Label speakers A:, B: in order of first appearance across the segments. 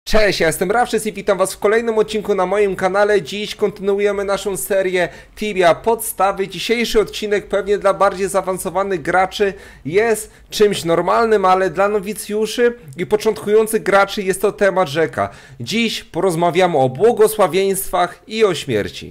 A: Cześć, ja jestem Rawczys i witam was w kolejnym odcinku na moim kanale. Dziś kontynuujemy naszą serię Tibia Podstawy. Dzisiejszy odcinek pewnie dla bardziej zaawansowanych graczy jest czymś normalnym, ale dla nowicjuszy i początkujących graczy jest to temat rzeka. Dziś porozmawiamy o błogosławieństwach i o śmierci.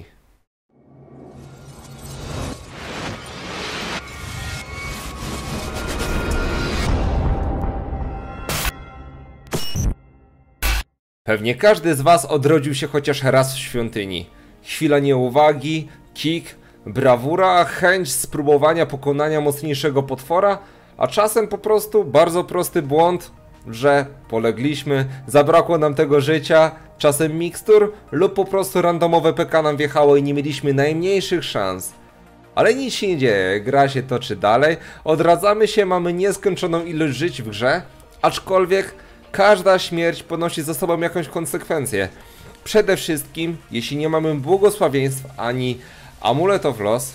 A: Pewnie każdy z was odrodził się chociaż raz w świątyni. Chwila nieuwagi, kick, brawura, chęć spróbowania pokonania mocniejszego potwora, a czasem po prostu bardzo prosty błąd, że polegliśmy, zabrakło nam tego życia, czasem mikstur lub po prostu randomowe PK nam wjechało i nie mieliśmy najmniejszych szans. Ale nic się nie dzieje, gra się toczy dalej, odradzamy się, mamy nieskończoną ilość żyć w grze, aczkolwiek każda śmierć ponosi za sobą jakąś konsekwencję. Przede wszystkim, jeśli nie mamy błogosławieństw ani Amulet of Loss,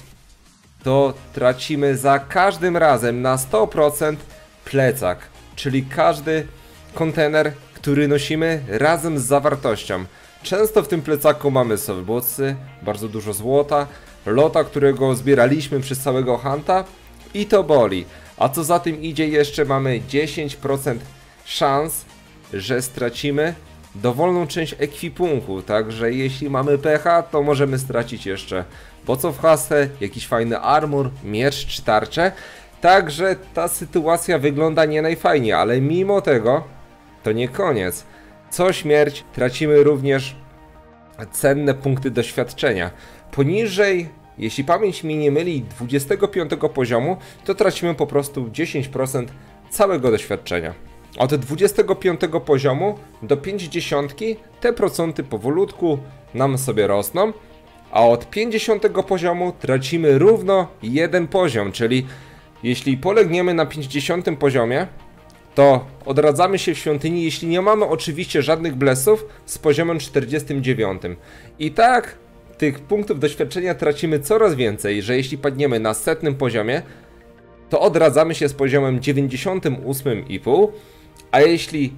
A: to tracimy za każdym razem na 100% plecak, czyli każdy kontener, który nosimy razem z zawartością. Często w tym plecaku mamy softboxy, bardzo dużo złota, lota, którego zbieraliśmy przez całego hunta i to boli. A co za tym idzie, jeszcze mamy 10% szans, że stracimy dowolną część ekwipunku, także jeśli mamy pecha, to możemy stracić jeszcze po co w hasę, jakiś fajny armor, miecz czy tarczę. Także ta sytuacja wygląda nie najfajniej, ale mimo tego to nie koniec. Co śmierć tracimy również cenne punkty doświadczenia. Poniżej, jeśli pamięć mi nie myli, 25 poziomu, to tracimy po prostu 10% całego doświadczenia. Od 25 poziomu do 50 te procenty powolutku nam sobie rosną, a od 50 poziomu tracimy równo jeden poziom, czyli jeśli polegniemy na 50 poziomie, to odradzamy się w świątyni, jeśli nie mamy oczywiście żadnych blessów z poziomem 49. I tak tych punktów doświadczenia tracimy coraz więcej, że jeśli padniemy na 100 poziomie, to odradzamy się z poziomem 98,5, a jeśli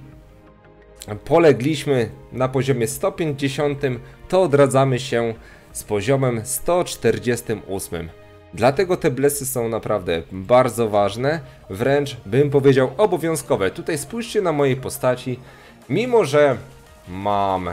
A: polegliśmy na poziomie 150, to odradzamy się z poziomem 148. Dlatego te blessy są naprawdę bardzo ważne, wręcz bym powiedział obowiązkowe. Tutaj spójrzcie na mojej postaci, mimo że mam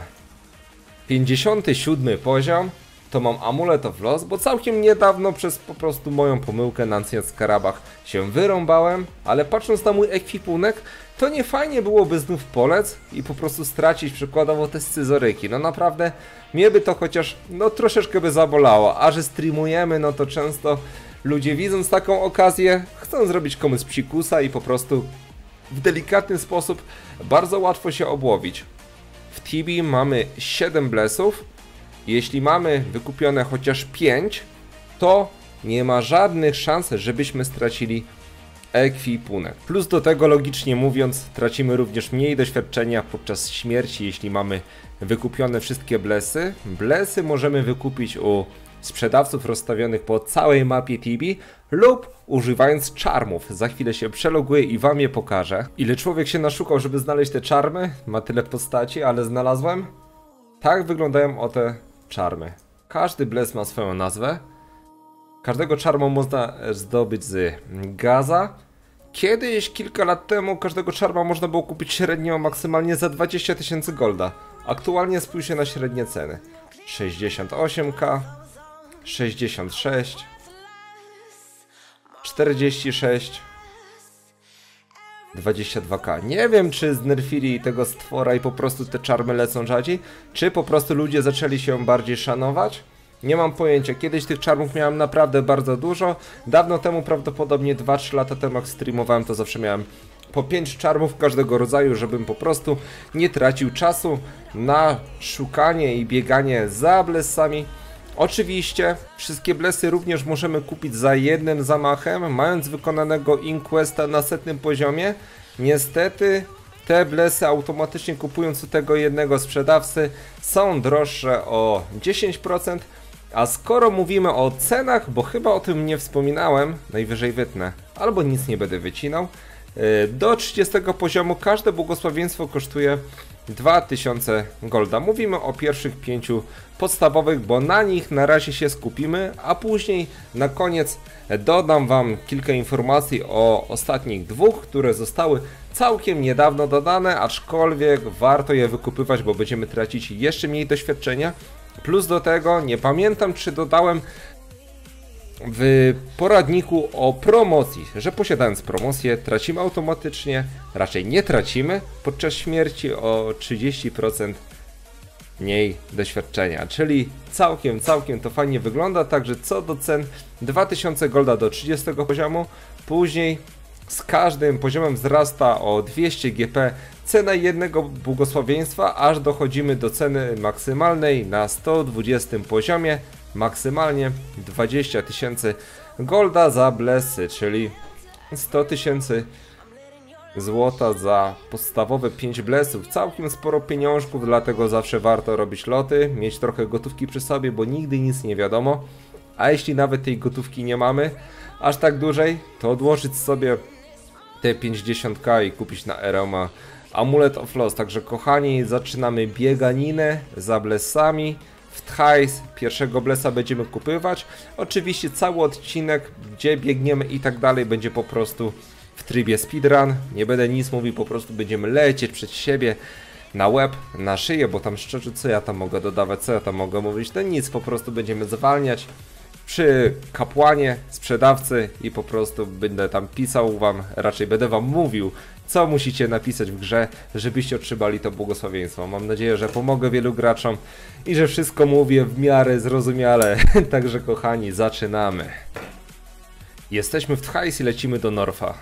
A: 57 poziom, to mam Amulet of Loss, bo całkiem niedawno przez po prostu moją pomyłkę na Ancient Scarabach się wyrąbałem, ale patrząc na mój ekwipunek, to nie fajnie byłoby znów polec i po prostu stracić przykładowo te scyzoryki. No naprawdę mnie by to chociaż troszeczkę by zabolało, a że streamujemy, no to często ludzie widząc taką okazję chcą zrobić komuś psikusa i po prostu w delikatny sposób bardzo łatwo się obłowić. W Tibii mamy 7 blessów. Jeśli mamy wykupione chociaż 5, to nie ma żadnych szans, żebyśmy stracili ekwipunek. Plus do tego, logicznie mówiąc, tracimy również mniej doświadczenia podczas śmierci, jeśli mamy wykupione wszystkie blessy. Blessy możemy wykupić u sprzedawców rozstawionych po całej mapie Tibii lub używając czarmów. Za chwilę się przeloguję i wam je pokażę. Ile człowiek się naszukał, żeby znaleźć te czarmy? Ma tyle postaci, ale znalazłem. Tak wyglądają ote czarmy. Każdy bless ma swoją nazwę. Każdego czarma można zdobyć z gaza. Kiedyś, kilka lat temu, każdego czarma można było kupić średnio maksymalnie za 20 000 golda. Aktualnie spójrzcie na średnie ceny. 68k, 66, 46, 22k. Nie wiem, czy znerfili tego stwora i po prostu te czarmy lecą rzadziej, czy po prostu ludzie zaczęli się bardziej szanować. Nie mam pojęcia. Kiedyś tych czarmów miałem naprawdę bardzo dużo. Dawno temu, prawdopodobnie 2-3 lata temu, jak streamowałem, to zawsze miałem po 5 czarmów każdego rodzaju, żebym po prostu nie tracił czasu na szukanie i bieganie za blessami. Oczywiście wszystkie blessy również możemy kupić za jednym zamachem, mając wykonanego Inquesta na 100 poziomie. Niestety te blessy automatycznie kupując u tego jednego sprzedawcy są droższe o 10%, a skoro mówimy o cenach, bo chyba o tym nie wspominałem, najwyżej wytnę, albo nic nie będę wycinał, do 30 poziomu każde błogosławieństwo kosztuje 2000 golda. Mówimy o pierwszych 5 podstawowych, bo na nich na razie się skupimy, a później na koniec dodam wam kilka informacji o ostatnich 2, które zostały całkiem niedawno dodane, aczkolwiek warto je wykupywać, bo będziemy tracić jeszcze mniej doświadczenia. Plus do tego nie pamiętam, czy dodałem w poradniku o promocji, że posiadając promocję tracimy automatycznie, raczej nie tracimy podczas śmierci o 30% mniej doświadczenia, czyli całkiem to fajnie wygląda. Także co do cen, 2000 golda do 30 poziomu, później z każdym poziomem wzrasta o 200 GP cena jednego błogosławieństwa, aż dochodzimy do ceny maksymalnej na 120 poziomie, maksymalnie 20 000 golda za blessy, czyli 100 000 złota za podstawowe 5 blessów. Całkiem sporo pieniążków, dlatego zawsze warto robić loty, mieć trochę gotówki przy sobie, bo nigdy nic nie wiadomo. A jeśli nawet tej gotówki nie mamy aż tak dużej, to odłożyć sobie te 50k i kupić na Erema Amulet of Loss. Także kochani, zaczynamy bieganinę za blessami. W Thais pierwszego blessa będziemy kupywać. Oczywiście cały odcinek, gdzie biegniemy i tak dalej, będzie po prostu w trybie speedrun. Nie będę nic mówił, po prostu będziemy lecieć przed siebie na łeb, na szyję, bo tam szczerze, co ja tam mogę dodawać, co ja tam mogę mówić, to nic, po prostu będziemy zwalniać przy kapłanie, sprzedawcy i po prostu będę tam pisał wam, raczej będę wam mówił, co musicie napisać w grze, żebyście otrzymali to błogosławieństwo. Mam nadzieję, że pomogę wielu graczom i że wszystko mówię w miarę zrozumiale. Także kochani, zaczynamy. Jesteśmy w Thais i lecimy do Norfa.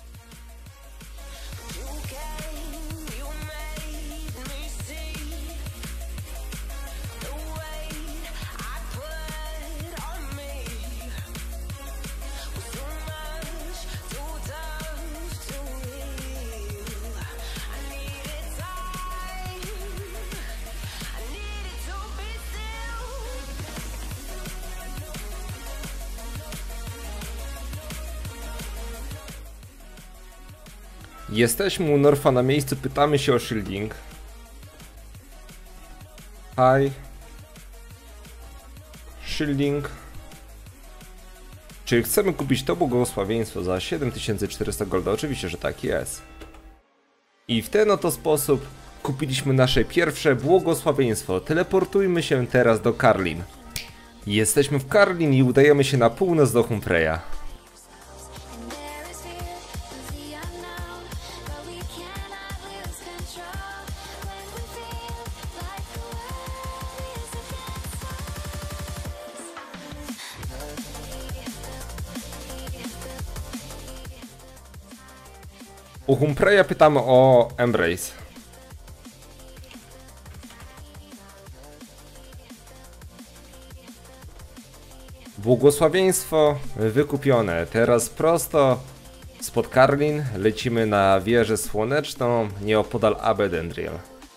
A: Jesteśmy u Norfa na miejscu, pytamy się o shielding. Hi. Shielding. Czy chcemy kupić to błogosławieństwo za 7400 golda? Oczywiście, że tak jest. I w ten oto sposób kupiliśmy nasze pierwsze błogosławieństwo. Teleportujmy się teraz do Karlin. Jesteśmy w Karlin i udajemy się na północ do Humpreya. U Humpreya pytamy o Embrace. Błogosławieństwo wykupione. Teraz prosto spod Karlin lecimy na wieżę słoneczną nieopodal Abedendriel.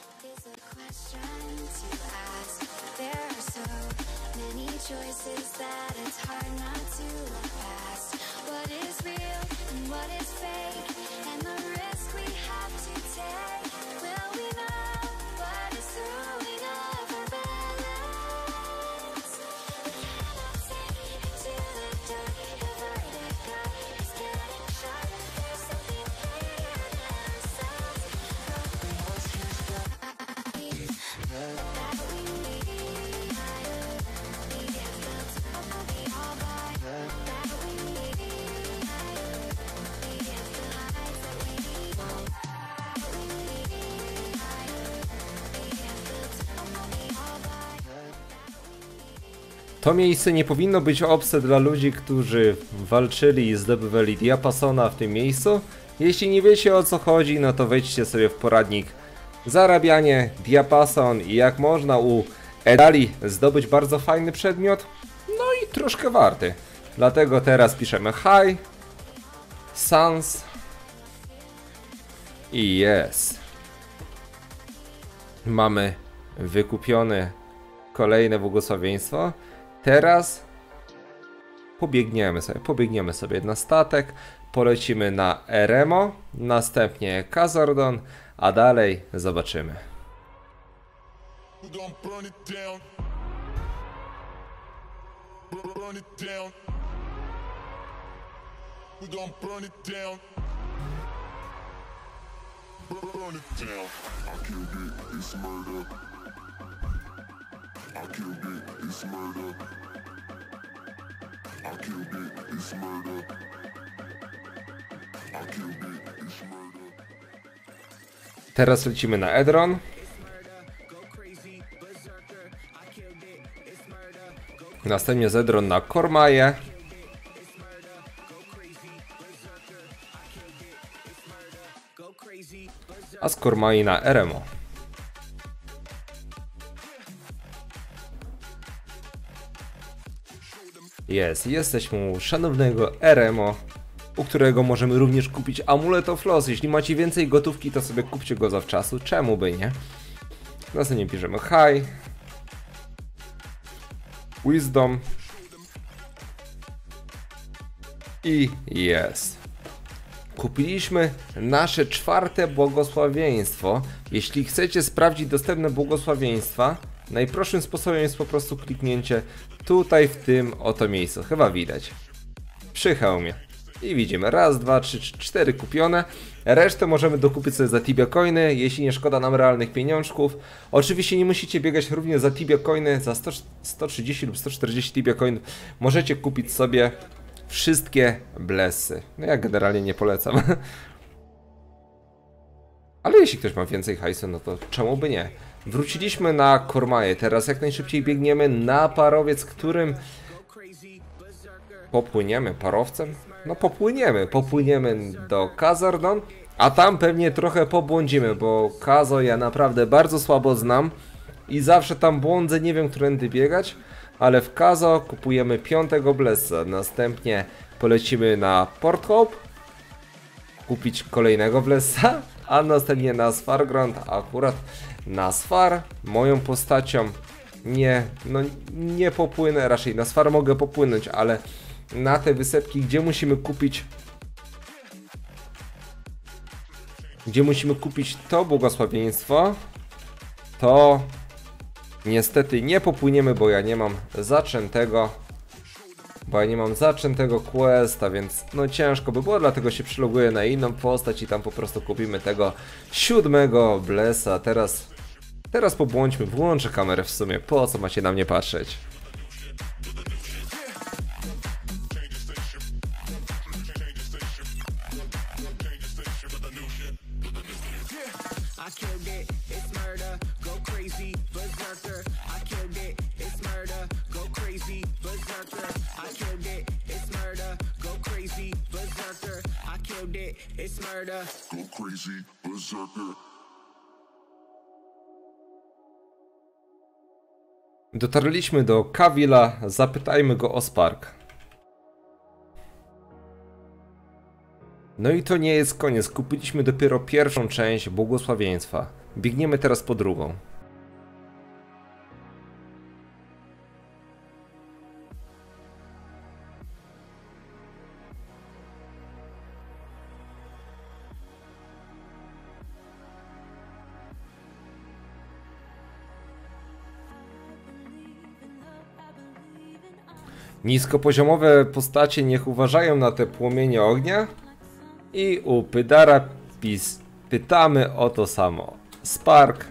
A: To miejsce nie powinno być obce dla ludzi, którzy walczyli i zdobywali diapasona w tym miejscu. Jeśli nie wiecie, o co chodzi, no to wejdźcie sobie w poradnik zarabianie, diapason i jak można u Edali zdobyć bardzo fajny przedmiot, no i troszkę warty. Dlatego teraz piszemy hi, sans i yes. Mamy wykupione kolejne błogosławieństwo. Teraz pobiegniemy sobie na statek, polecimy na Eremo, następnie Kazardon, a dalej zobaczymy. Teraz lecimy na Edron. Następnie z Edron na Kormaję. A z Kormai na Eremo. Jesteśmy u szanownego Eremo, u którego możemy również kupić Amulet of Loss. Jeśli macie więcej gotówki, to sobie kupcie go zawczasu, czemu by nie? Następnie bierzemy High, Wisdom i kupiliśmy nasze 4. błogosławieństwo. Jeśli chcecie sprawdzić dostępne błogosławieństwa, najprostszym sposobem jest po prostu kliknięcie tutaj w tym oto miejscu. Chyba widać. Przy hełmie. I widzimy 1, 2, 3, 4 kupione. Resztę możemy dokupić sobie za Tibia Coiny, jeśli nie szkoda nam realnych pieniążków. Oczywiście nie musicie biegać również za Tibia Coiny. Za 130 lub 140 Tibia Coin możecie kupić sobie wszystkie blessy. No ja generalnie nie polecam. Ale jeśli ktoś ma więcej hajsu, no to czemu by nie? Wróciliśmy na Kormaję. Teraz jak najszybciej biegniemy na parowiec, którym popłyniemy parowcem? No popłyniemy do Khazardon, a tam pewnie trochę pobłądzimy, bo Kazo ja naprawdę bardzo słabo znam i zawsze tam błądzę, nie wiem którędy biegać, ale w Kazo kupujemy 5. blessa, następnie polecimy na Port Hope, kupić kolejnego blessa, a następnie na Sfargrond, akurat na Sfar moją postacią nie popłynę, raczej na Sfar mogę popłynąć, ale na te wysepki, gdzie musimy kupić to błogosławieństwo, to niestety nie popłyniemy, bo ja nie mam zaczętego questa, więc no ciężko by było, dlatego się przyloguję na inną postać i tam po prostu kupimy tego 7. blessa. Teraz pobłądźmy, włączę kamerę w sumie, po co macie na mnie patrzeć? Dotarliśmy do Kavila, zapytajmy go o Spark. No i to nie jest koniec, kupiliśmy dopiero pierwszą część błogosławieństwa. Biegniemy teraz po drugą. Niskopoziomowe postacie niech uważają na te płomienie ognia. I u Pydara pytamy o to samo. Spark.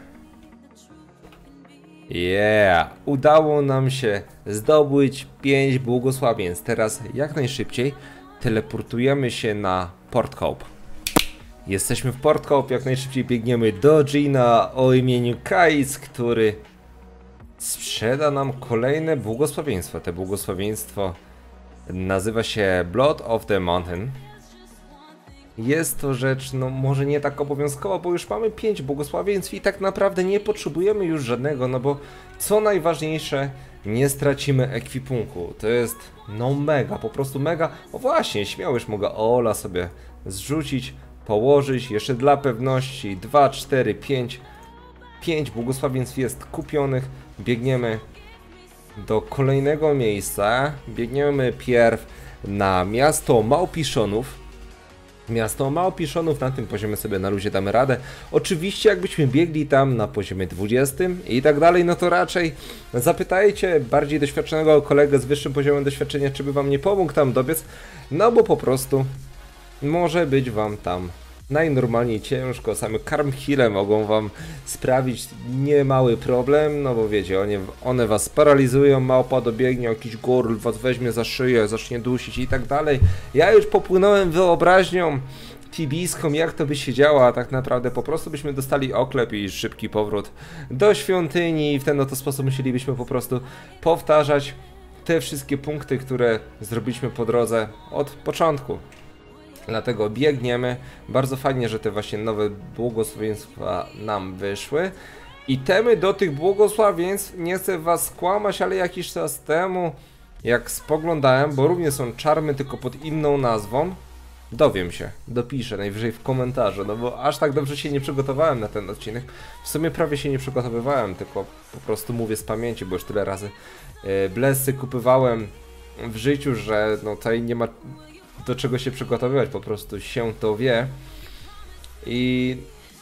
A: Udało nam się zdobyć 5 błogosławieństw. Teraz jak najszybciej teleportujemy się na Port Hope. Jesteśmy w Port Hope, jak najszybciej biegniemy do Dżina o imieniu Kais, który sprzeda nam kolejne błogosławieństwo. To błogosławieństwo nazywa się Blood of the Mountain. Jest to rzecz, no może nie tak obowiązkowa, bo już mamy 5 błogosławieństw i tak naprawdę nie potrzebujemy już żadnego, no bo co najważniejsze, nie stracimy ekwipunku. To jest no mega, po prostu mega. O właśnie, śmiało już mogę Ola sobie zrzucić, położyć, jeszcze dla pewności 2, 4, 5. 5 błogosławieństw jest kupionych. Biegniemy do kolejnego miejsca. Biegniemy pierw na miasto Małpiszonów. miasto Małpiszonów, na tym poziomie sobie na luzie damy radę. Oczywiście jakbyśmy biegli tam na poziomie 20 i tak dalej, no to raczej zapytajcie bardziej doświadczonego kolegę z wyższym poziomem doświadczenia, czy by wam nie pomógł tam dobiec, no bo po prostu może być wam tam najnormalniej ciężko, same karmhile mogą wam sprawić niemały problem, no bo wiecie, one was paralizują, małpa dobiegnie, jakiś gorl was weźmie za szyję, zacznie dusić i tak dalej. Ja już popłynąłem wyobraźnią tibijską, jak to by się działo, a tak naprawdę po prostu byśmy dostali oklep i szybki powrót do świątyni i w ten oto sposób musielibyśmy po prostu powtarzać te wszystkie punkty, które zrobiliśmy po drodze od początku. Dlatego biegniemy. Bardzo fajnie, że te właśnie nowe błogosławieństwa nam wyszły. I temy do tych błogosławieństw, nie chcę was skłamać, ale jakiś czas temu, jak spoglądałem, bo również są czarmy, tylko pod inną nazwą, dowiem się, dopiszę najwyżej w komentarzu, no bo aż tak dobrze się nie przygotowałem na ten odcinek. W sumie prawie się nie przygotowywałem, tylko po prostu mówię z pamięci, bo już tyle razy blessy kupywałem w życiu, że no tutaj nie ma do czego się przygotowywać, po prostu się to wie. I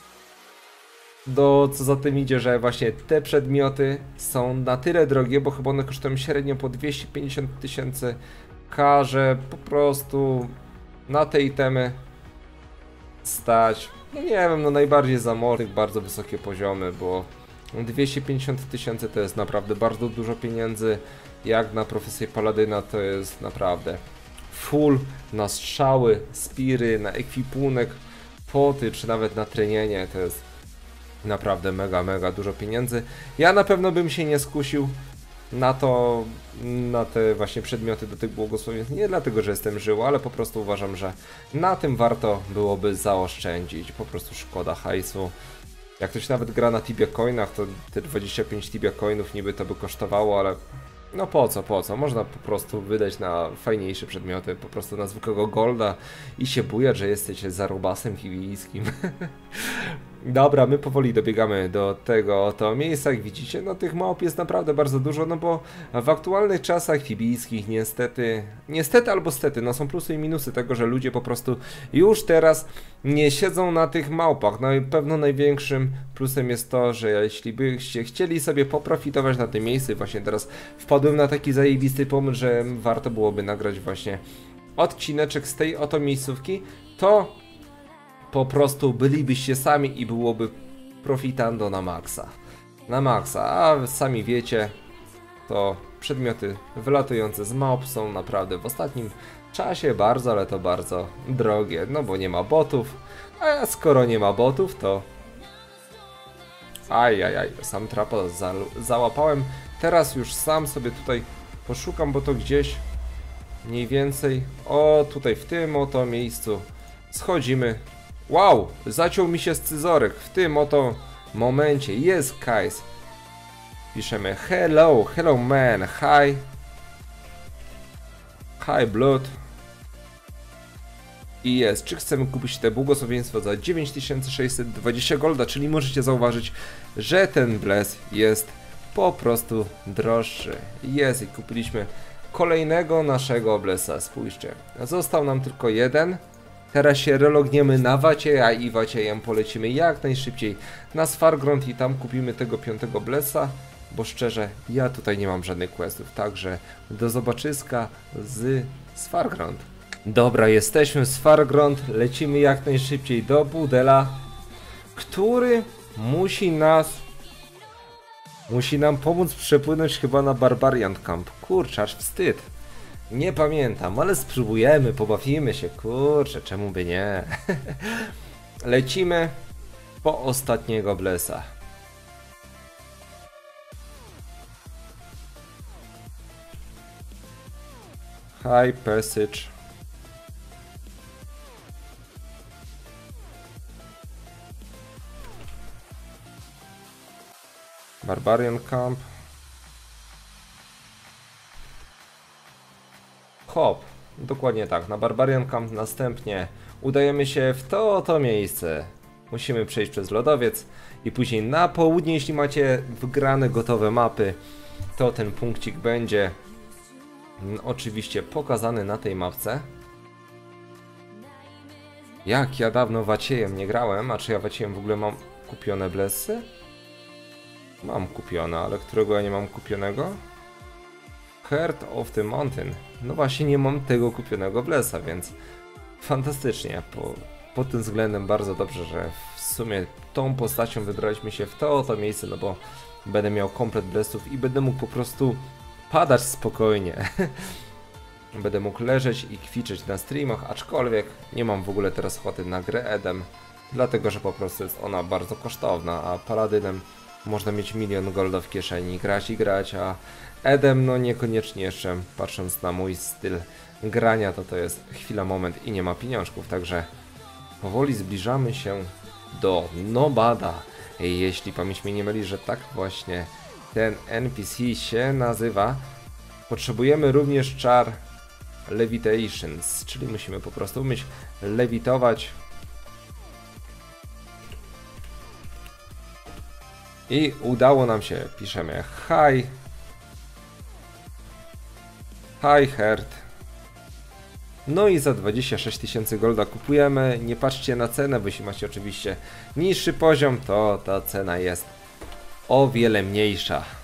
A: co za tym idzie, że właśnie te przedmioty są na tyle drogie, bo chyba one kosztują średnio po 250 000 że po prostu na te itemy stać, no nie wiem, no najbardziej zamożnych, bardzo wysokie poziomy, bo 250 000 to jest naprawdę bardzo dużo pieniędzy, jak na profesję paladyna to jest naprawdę full na strzały, spiry, na ekwipunek, poty, czy nawet na trenienie, to jest naprawdę mega dużo pieniędzy. Ja na pewno bym się nie skusił na to, na te właśnie przedmioty do tych błogosławieństw, nie dlatego, że jestem żył, ale po prostu uważam, że na tym warto byłoby zaoszczędzić, po prostu szkoda hajsu. Jak ktoś nawet gra na Tibia Coinach, to te 25 Tibia Coinów niby to by kosztowało, ale no po co? Można po prostu wydać na fajniejsze przedmioty, po prostu na zwykłego golda i się bujać, że jesteście zarobasem tibijskim. Dobra, my powoli dobiegamy do tego oto miejsca, jak widzicie, no tych małp jest naprawdę bardzo dużo, no bo w aktualnych czasach tibijskich niestety albo stety, no są plusy i minusy tego, że ludzie po prostu już teraz nie siedzą na tych małpach. No i pewno największym plusem jest to, że jeśli byście chcieli sobie poprofitować na tym miejscu, właśnie teraz wpadłem na taki zajebisty pomysł, że warto byłoby nagrać właśnie odcineczek z tej oto miejscówki, to po prostu bylibyście sami i byłoby profitando na maksa. Na maksa, a sami wiecie, to przedmioty wylatujące z małp są naprawdę w ostatnim czasie bardzo, ale to bardzo drogie, no bo nie ma botów, a skoro nie ma botów, to sam trapa załapałem. Teraz już sam sobie tutaj poszukam, bo to gdzieś mniej więcej, o tutaj w tym oto miejscu schodzimy. Wow, zaciął mi się scyzoryk. W tym oto momencie jest Kais. Piszemy hello man, hi blood. I jest, czy chcemy kupić te błogosławieństwo za 9620 golda, czyli możecie zauważyć, że ten bless jest po prostu droższy. Jest i kupiliśmy kolejnego naszego blessa, spójrzcie. Został nam tylko jeden. Teraz się relogniemy na Wacieja i Waciejem polecimy jak najszybciej na Svargrond i tam kupimy tego 5. blessa, bo szczerze, ja tutaj nie mam żadnych questów, także do zobaczyska z Svargrond. Dobra, jesteśmy w Svargrond, lecimy jak najszybciej do Budela, który musi nam pomóc przepłynąć chyba na Barbarian Camp. Kurczę, aż wstyd. Nie pamiętam, ale spróbujemy, pobawimy się, kurczę, czemu by nie. Lecimy po ostatniego blessa. High Passage. Barbarian Camp. Hop, dokładnie tak, na Barbarian Camp następnie udajemy się w to oto miejsce. Musimy przejść przez lodowiec i później na południe, jeśli macie wgrane gotowe mapy, to ten punkcik będzie oczywiście pokazany na tej mapce. Jak ja dawno Waciejem nie grałem, a czy ja Waciejem w ogóle mam kupione blessy? Mam kupione, ale którego ja nie mam kupionego? Heart of the Mountain. No właśnie nie mam tego kupionego blessa, więc fantastycznie. Pod tym względem bardzo dobrze, że w sumie tą postacią wybraliśmy się w to oto miejsce, no bo będę miał komplet blessów i będę mógł po prostu padać spokojnie. Będę mógł leżeć i kwiczyć na streamach, aczkolwiek nie mam w ogóle teraz ochoty na grę Edem, dlatego że po prostu jest ona bardzo kosztowna, a Paladynem można mieć milion golda w kieszeni, grać i grać, a Edem no niekoniecznie jeszcze, patrząc na mój styl grania, to jest chwila, moment i nie ma pieniążków, także powoli zbliżamy się do Nobada. Jeśli pamięć mnie nie myli, że tak właśnie ten NPC się nazywa, potrzebujemy również czar Levitations, czyli musimy po prostu umieć lewitować. I udało nam się, piszemy Hi Heart. No i za 26 000 golda kupujemy. Nie patrzcie na cenę, bo jeśli macie oczywiście niższy poziom, to ta cena jest o wiele mniejsza.